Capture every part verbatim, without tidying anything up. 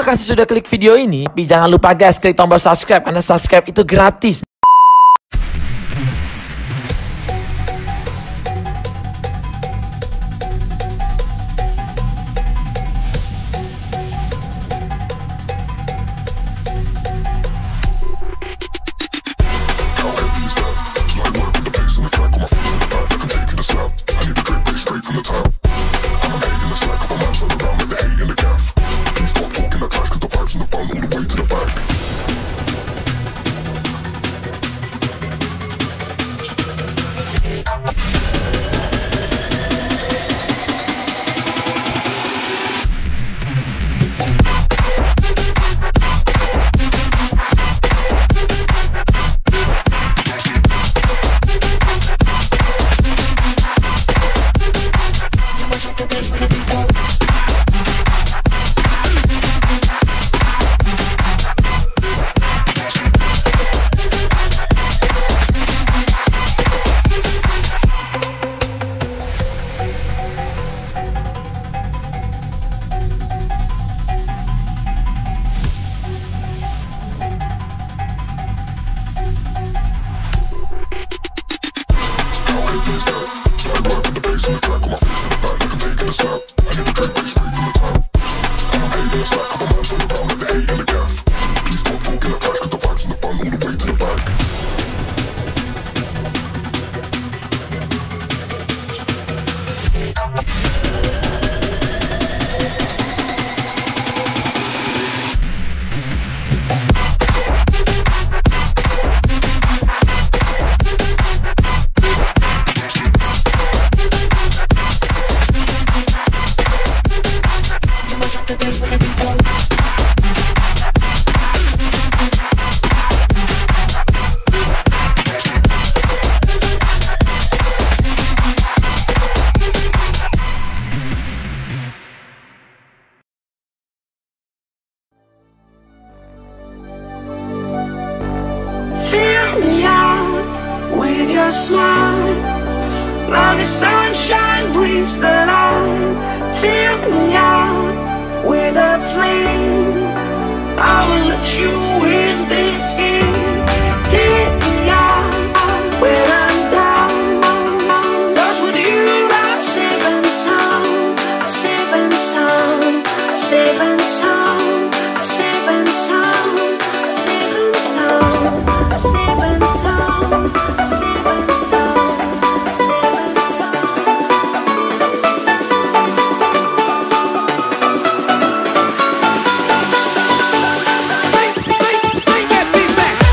kasih sudah klik video ini. Tapi jangan lupa guys, klik tombol subscribe karena subscribe itu gratis. With your smile, now the sunshine brings the light. Fill me out with a flame. I will let you in this game. Take me out when I'm down. 'Cause with you I'm safe and sound. Safe and sound. Safe and sound. Safe and sound. Safe and sound. Safe and sound. Safe and sound. Safe and sound. Bring, bring, bring that beat back.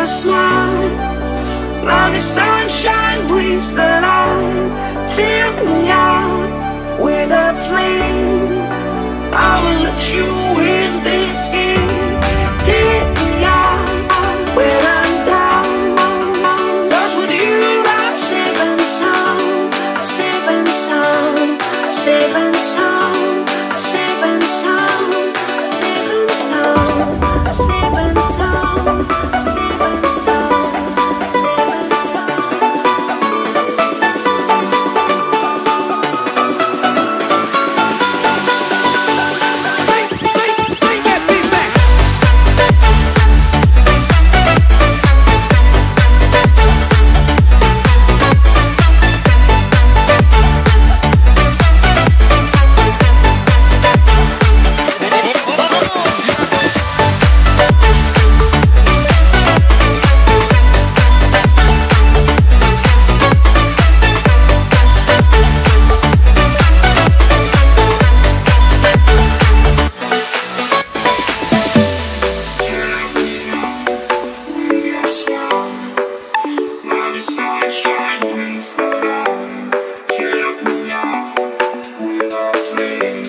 your smile. Now the sunshine brings the light. Fill me out with a flame. I will let you in this game. Take me out when I'm down. 'Cause with you I'm safe and sound. Safe and sound. Safe and sound. Safe and sound. Safe and sound. Safe and sound. Safe and sound. Safe and sound. Sunshine brings the light. Fill me out with a flame.